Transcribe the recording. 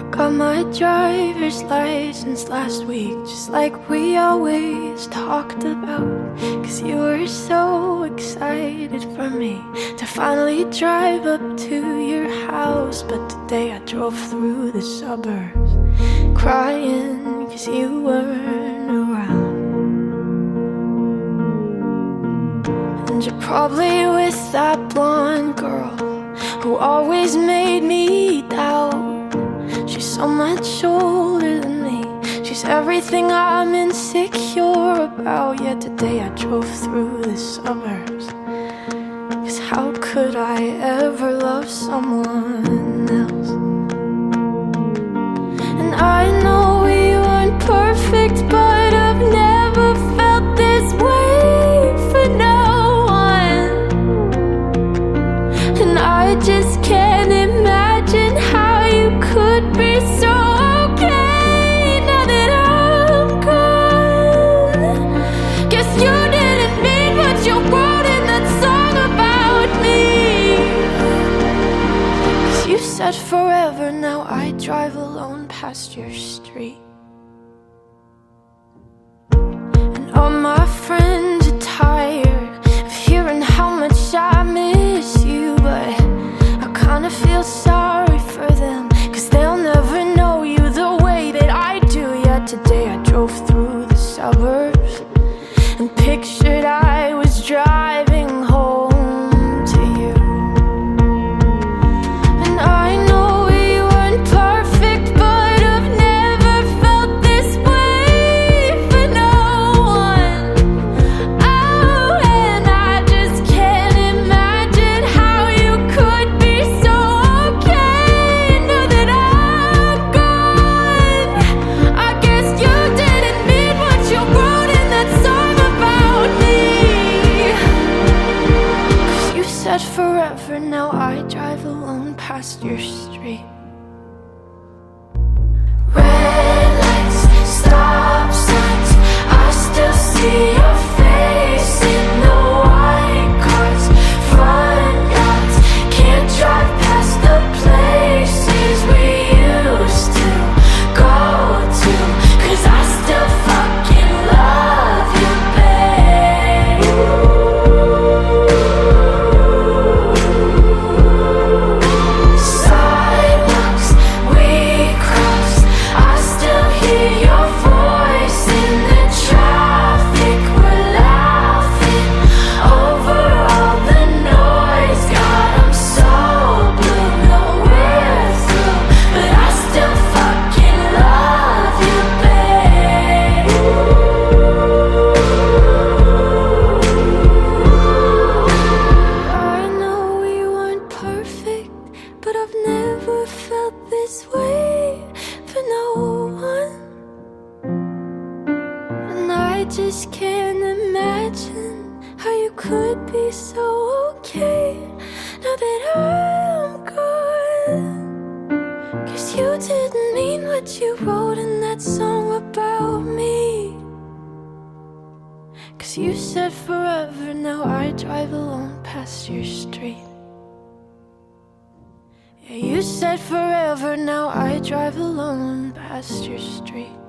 Got my driver's license last week, just like we always talked about. Cause you were so excited for me to finally drive up to your house. But today I drove through the suburbs crying cause you weren't around. And you're probably with that blonde girl who always made me doubt. She's so much older than me, she's everything I'm insecure about. Yet today I drove through the suburbs, cause how could I ever love someone else? And I know we weren't perfect, but I've never felt this way for no one. And I just can't imagine how you could be so okay now that I'm gone. Guess you didn't mean what you wrote in that song about me. Cause you said forever, now I drive alone past your street. And all my friends are tired of hearing how much I miss you, but I kinda feel sorry for them, cause they'll never know you the way that I do. Yet today I drove through the suburbs and pictured I was driving home to you. And I know we weren't perfect, but I've never felt this way for no one. Oh, and I just can't imagine how you could be so okay now that I'm gone. I guess you didn't mean what you wrote in that song about me. Cause you said forever, now I drive alone past your street. Red lights, stop signs, I still see your face in the white cars, front yards. Can't drive past the places we used to go to, cause I still fucking love you, babe. Sidewalks we crossed, I still hear your voice in the traffic. We're laughing over all the noise. God, I'm so blue, no we're through, but I still fucking love you, babe. I know we weren't perfect, but I've never felt this way for no one. And I just can't imagine how you could be so okay now that I'm gone. Cause you didn't mean what you wrote in that song about me. Cause you said forever, now I drive alone past your street. Yeah, you said forever, now I drive alone past your street.